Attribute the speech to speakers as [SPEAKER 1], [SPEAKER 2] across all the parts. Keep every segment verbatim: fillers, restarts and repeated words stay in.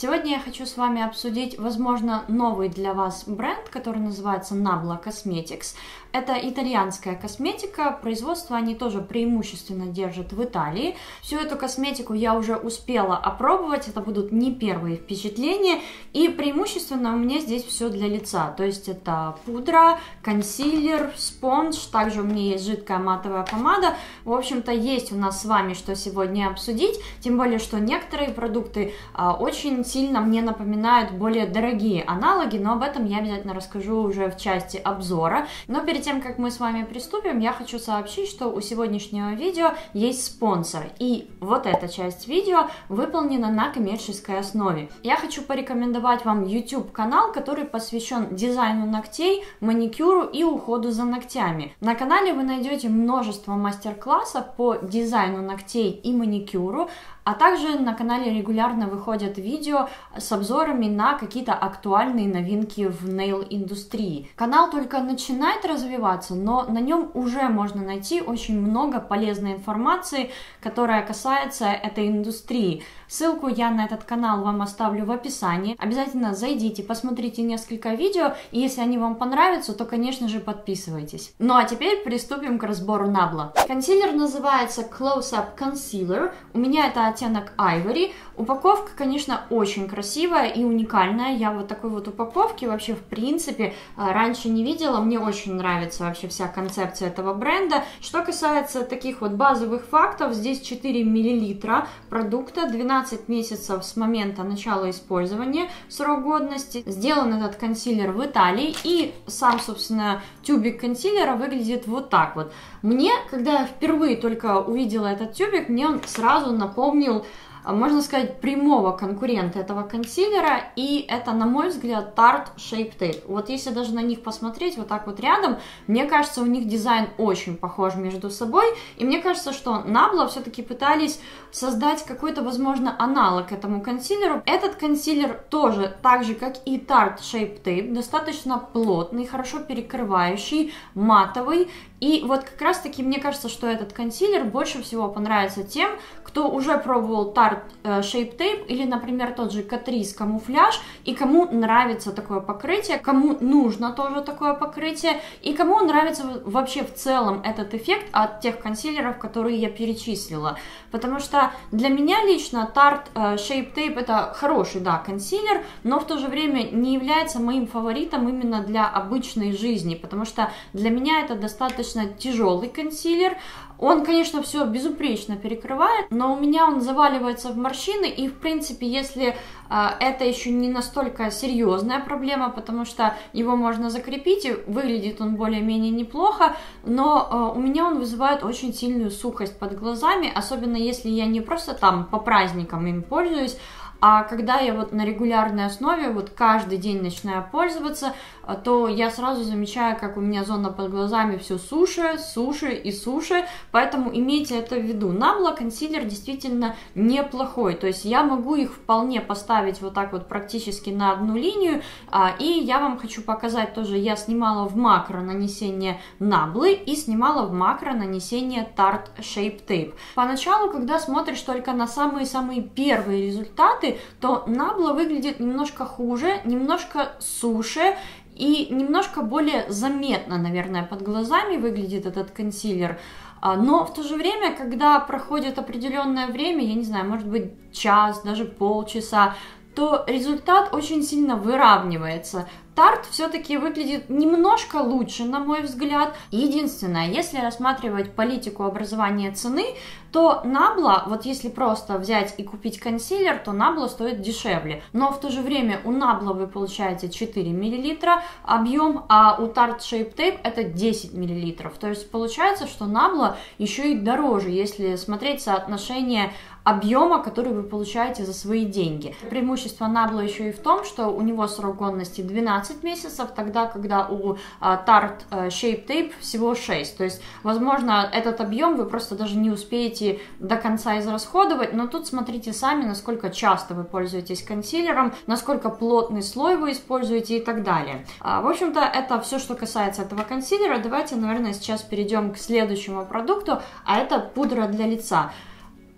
[SPEAKER 1] Сегодня я хочу с вами обсудить, возможно, новый для вас бренд, который называется Nabla Cosmetics. Это итальянская косметика, производство они тоже преимущественно держат в Италии. Всю эту косметику я уже успела опробовать, это будут не первые впечатления. И преимущественно у меня здесь все для лица, то есть это пудра, консилер, спонж, также у меня есть жидкая матовая помада. В общем-то, есть у нас с вами что сегодня обсудить, тем более, что некоторые продукты а, очень сильно мне напоминают более дорогие аналоги, но об этом я обязательно расскажу уже в части обзора. Но перед тем, как мы с вами приступим, я хочу сообщить, что у сегодняшнего видео есть спонсор, и вот эта часть видео выполнена на коммерческой основе. Я хочу порекомендовать вам YouTube канал, который посвящен дизайну ногтей, маникюру и уходу за ногтями. На канале вы найдете множество мастер-классов по дизайну ногтей и маникюру, а также на канале регулярно выходят видео с обзорами на какие-то актуальные новинки в нейл-индустрии. Канал только начинает развиваться, но на нем уже можно найти очень много полезной информации, которая касается этой индустрии. Ссылку я на этот канал вам оставлю в описании. Обязательно зайдите, посмотрите несколько видео, и если они вам понравятся, то, конечно же, подписывайтесь. Ну а теперь приступим к разбору Nabla. Консилер называется Close Up Concealer. У меня это оттенок Ivory. Упаковка, конечно, очень красивая и уникальная. Я вот такой вот упаковки вообще, в принципе, раньше не видела. Мне очень нравится вообще вся концепция этого бренда. Что касается таких вот базовых фактов, здесь четыре миллилитра продукта, двенадцать месяцев с момента начала использования, срок годности. Сделан этот консилер в Италии, и сам, собственно, тюбик консилера выглядит вот так вот. Мне, когда я впервые только увидела этот тюбик, мне он сразу напомнил, можно сказать, прямого конкурента этого консилера, и это, на мой взгляд, Tarte Shape Tape. Вот если даже на них посмотреть вот так вот рядом, мне кажется, у них дизайн очень похож между собой, и мне кажется, что Nabla все-таки пытались создать какой-то, возможно, аналог этому консилеру. Этот консилер тоже, так же, как и Tarte Shape Tape, достаточно плотный, хорошо перекрывающий, матовый, и вот как раз-таки мне кажется, что этот консилер больше всего понравится тем, кто уже пробовал Tarte Shape Tape или, например, тот же Catrice Camouflage, и кому нравится такое покрытие, кому нужно тоже такое покрытие, и кому нравится вообще в целом этот эффект от тех консилеров, которые я перечислила. Потому что для меня лично Tarte Shape Tape это хороший, да, консилер, но в то же время не является моим фаворитом именно для обычной жизни, потому что для меня это достаточно тяжелый консилер. Он, конечно, все безупречно перекрывает, но у меня он заваливается в морщины, и, в принципе, если э, это еще не настолько серьезная проблема, потому что его можно закрепить, и выглядит он более-менее неплохо, но э, у меня он вызывает очень сильную сухость под глазами, особенно если я не просто там по праздникам им пользуюсь, а когда я вот на регулярной основе, вот каждый день начинаю пользоваться, то я сразу замечаю, как у меня зона под глазами все суше, суше и суше, поэтому имейте это в виду. Nabla консилер действительно неплохой, то есть я могу их вполне поставить вот так вот практически на одну линию, и я вам хочу показать тоже, я снимала в макро нанесение Nabla и снимала в макро нанесение Tarte Shape Tape. Поначалу, когда смотришь только на самые-самые первые результаты, то Nabla выглядит немножко хуже, немножко суше и немножко более заметно, наверное, под глазами выглядит этот консилер. Но в то же время, когда проходит определенное время, я не знаю, может быть час, даже полчаса, то результат очень сильно выравнивается. Tarte все-таки выглядит немножко лучше, на мой взгляд. Единственное, если рассматривать политику образования цены, то Nabla, вот если просто взять и купить консилер, то Nabla стоит дешевле. Но в то же время у Nabla вы получаете четыре миллилитра объем, а у Tarte Shape Tape это десять миллилитров. То есть получается, что Nabla еще и дороже, если смотреть соотношение объема, который вы получаете за свои деньги. Преимущество Nabla еще и в том, что у него срок годности двенадцать месяцев, тогда, когда у а, Tarte а, Shape Tape всего шесть. То есть, возможно, этот объем вы просто даже не успеете до конца израсходовать, но тут смотрите сами, насколько часто вы пользуетесь консилером, насколько плотный слой вы используете и так далее. А, в общем-то, это все, что касается этого консилера. Давайте, наверное, сейчас перейдем к следующему продукту, а это пудра для лица.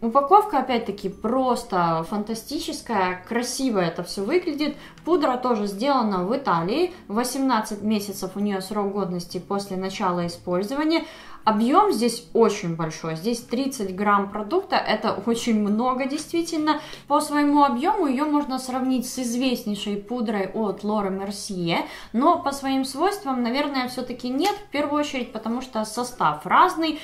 [SPEAKER 1] Упаковка, опять-таки, просто фантастическая, красиво это все выглядит. Пудра тоже сделана в Италии, восемнадцать месяцев у нее срок годности после начала использования. Объем здесь очень большой, здесь тридцать грамм продукта, это очень много действительно. По своему объему ее можно сравнить с известнейшей пудрой от Laura Mercier, но по своим свойствам, наверное, все-таки нет, в первую очередь, потому что состав разный.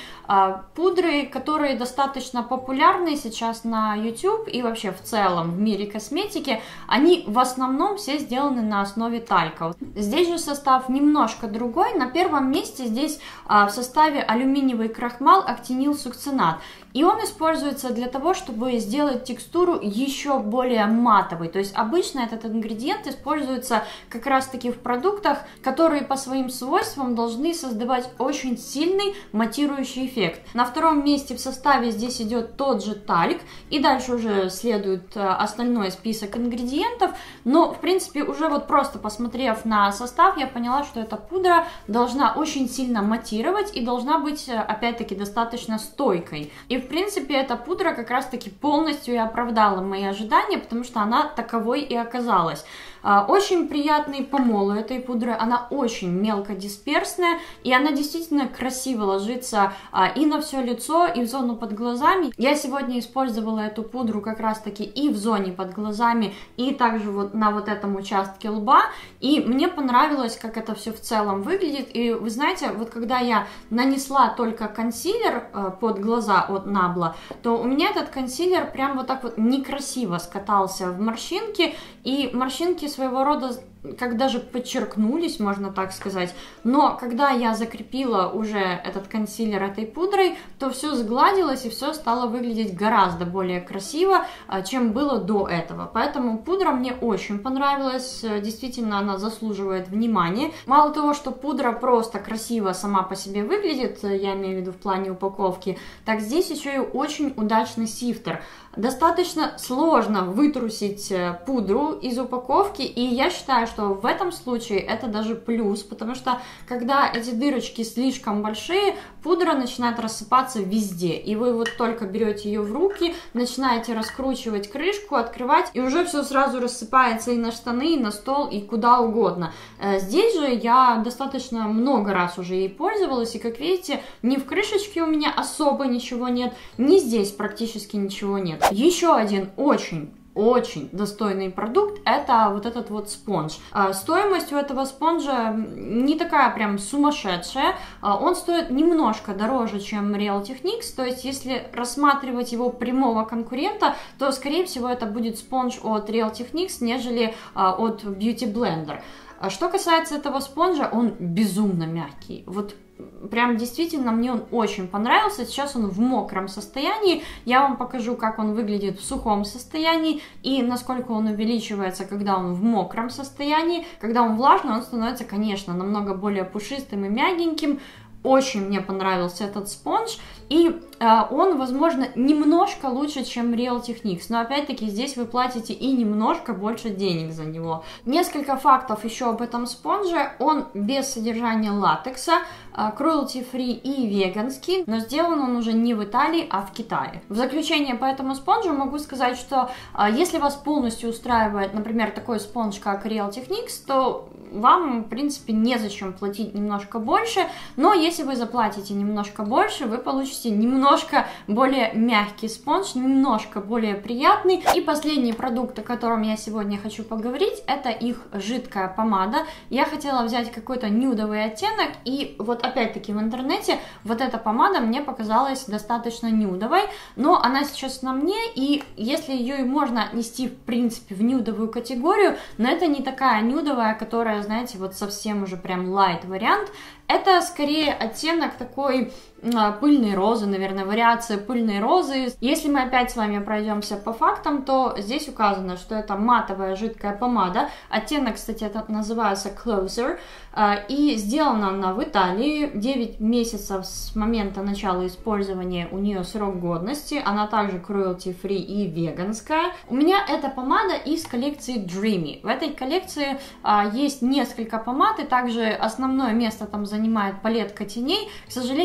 [SPEAKER 1] Пудры, которые достаточно популярны сейчас на YouTube и вообще в целом в мире косметики, они в основном все сделаны на основе талька. Здесь же состав немножко другой, на первом месте здесь в составе алюминиевый крахмал актинилсукцинат. И он используется для того, чтобы сделать текстуру еще более матовой. То есть обычно этот ингредиент используется как раз-таки в продуктах, которые по своим свойствам должны создавать очень сильный матирующий эффект. На втором месте в составе здесь идет тот же тальк, и дальше уже следует остальной список ингредиентов. Но, в принципе, уже вот просто посмотрев на состав, я поняла, что эта пудра должна очень сильно матировать и должна быть, опять-таки, достаточно стойкой. И в принципе, эта пудра как раз-таки полностью и оправдала мои ожидания, потому что она таковой и оказалась. Очень приятный помол у этой пудры, она очень мелкодисперсная, и она действительно красиво ложится и на все лицо, и в зону под глазами. Я сегодня использовала эту пудру как раз-таки и в зоне под глазами, и также вот на вот этом участке лба, и мне понравилось, как это все в целом выглядит. И вы знаете, вот когда я нанесла только консилер под глаза от Nabla, то у меня этот консилер прям вот так вот некрасиво скатался в морщинки, и морщинки своего рода как даже подчеркнулись, можно так сказать. Но когда я закрепила уже этот консилер этой пудрой, то все сгладилось и все стало выглядеть гораздо более красиво, чем было до этого. Поэтому пудра мне очень понравилась, действительно она заслуживает внимания. Мало того, что пудра просто красиво сама по себе выглядит, я имею в виду в плане упаковки, так здесь еще и очень удачный сифтер. Достаточно сложно вытрусить пудру из упаковки, и я считаю, что в этом случае это даже плюс, потому что когда эти дырочки слишком большие, пудра начинает рассыпаться везде, и вы вот только берете ее в руки, начинаете раскручивать крышку, открывать, и уже все сразу рассыпается и на штаны, и на стол, и куда угодно. Здесь же я достаточно много раз уже ей пользовалась, и как видите, ни в крышечке у меня особо ничего нет, ни здесь практически ничего нет. Еще один очень очень достойный продукт — это вот этот вот спонж. Стоимость у этого спонжа не такая прям сумасшедшая, он стоит немножко дороже, чем Real Techniques, то есть если рассматривать его прямого конкурента, то скорее всего это будет спонж от Real Techniques, нежели от Beauty Blender. Что касается этого спонжа, он безумно мягкий, вот прям действительно мне он очень понравился. Сейчас он в мокром состоянии, я вам покажу, как он выглядит в сухом состоянии и насколько он увеличивается, когда он в мокром состоянии. Когда он влажный, он становится, конечно, намного более пушистым и мягеньким. Очень мне понравился этот спонж, и э, он, возможно, немножко лучше, чем Real Techniques, но опять-таки здесь вы платите и немножко больше денег за него. Несколько фактов еще об этом спонже: он без содержания латекса, э, cruelty-free и веганский, но сделан он уже не в Италии, а в Китае. В заключение по этому спонжу могу сказать, что э, если вас полностью устраивает, например, такой спонж, как Real Techniques, то вам, в принципе, незачем платить немножко больше, но если вы заплатите немножко больше, вы получите немножко более мягкий спонж, немножко более приятный. И последний продукт, о котором я сегодня хочу поговорить, это их жидкая помада. Я хотела взять какой-то нюдовый оттенок, и вот опять-таки в интернете вот эта помада мне показалась достаточно нюдовой, но она сейчас на мне, и если ее и можно отнести, в принципе, в нюдовую категорию, но это не такая нюдовая, которая, знаете, вот совсем уже прям лайт вариант. Это скорее оттенок такой э, пыльной розы, наверное, вариация пыльной розы. Если мы опять с вами пройдемся по фактам, то здесь указано, что это матовая жидкая помада. Оттенок, кстати, этот называется Closer. Э, и сделана она в Италии. девять месяцев с момента начала использования у нее срок годности. Она также cruelty-free и веганская. У меня эта помада из коллекции Dreamy. В этой коллекции э, есть несколько помад, и также основное место там занимает занимает палетка теней. К сожалению, на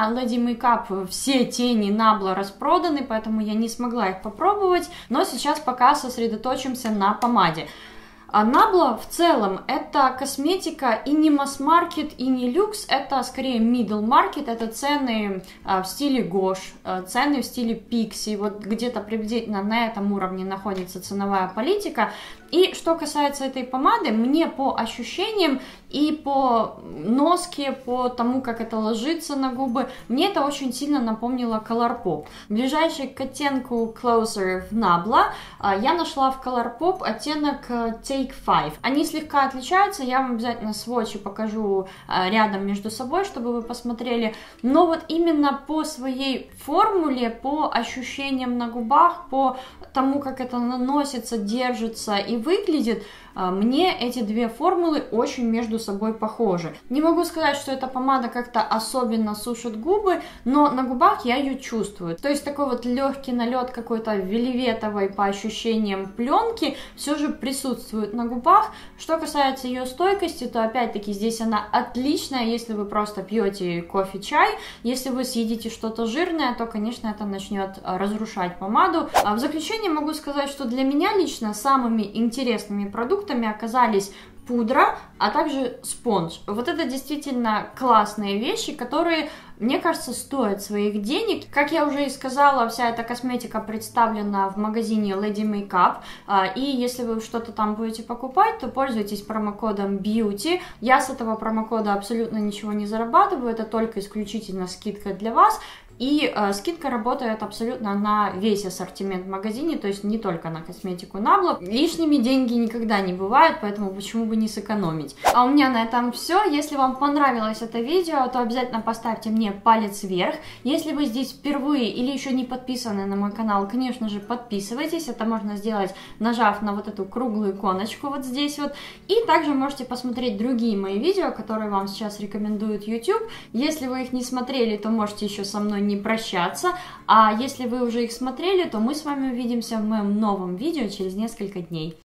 [SPEAKER 1] на Lady Makeup все тени Nabla распроданы, поэтому я не смогла их попробовать, но сейчас пока сосредоточимся на помаде. А Nabla в целом это косметика и не масс-маркет, и не люкс, это скорее middle market, это цены а, в стиле Гош, а, цены в стиле Pixi, вот где-то приблизительно на этом уровне находится ценовая политика. И что касается этой помады, мне по ощущениям и по носке, по тому, как это ложится на губы, мне это очень сильно напомнило Colourpop. Ближайший к оттенку Closer в Nabla я нашла в Colourpop оттенок Take пять. Они слегка отличаются, я вам обязательно сводчи покажу рядом между собой, чтобы вы посмотрели. Но вот именно по своей формуле, по ощущениям на губах, по тому, как это наносится, держится и выглядит, мне эти две формулы очень между собой похожи. Не могу сказать, что эта помада как-то особенно сушит губы, но на губах я ее чувствую. То есть такой вот легкий налет какой-то вельветовой по ощущениям пленки все же присутствует на губах. Что касается ее стойкости, то опять-таки здесь она отличная, если вы просто пьете кофе-чай. Если вы съедите что-то жирное, то, конечно, это начнет разрушать помаду. А в заключение могу сказать, что для меня лично самыми интересными продуктами оказались пудра, а также спонж. Вот это действительно классные вещи, которые, мне кажется, стоят своих денег. Как я уже и сказала, вся эта косметика представлена в магазине Lady Makeup, и если вы что-то там будете покупать, то пользуйтесь промокодом Beauty. Я с этого промокода абсолютно ничего не зарабатываю, это только исключительно скидка для вас. И э, скидка работает абсолютно на весь ассортимент в магазине, то есть не только на косметику Nabla. Лишними деньги никогда не бывают, поэтому почему бы не сэкономить. А у меня на этом все. Если вам понравилось это видео, то обязательно поставьте мне палец вверх. Если вы здесь впервые или еще не подписаны на мой канал, конечно же, подписывайтесь. Это можно сделать, нажав на вот эту круглую иконочку вот здесь вот. И также можете посмотреть другие мои видео, которые вам сейчас рекомендует YouTube. Если вы их не смотрели, то можете еще со мной не прощаться, а если вы уже их смотрели, то мы с вами увидимся в моем новом видео через несколько дней.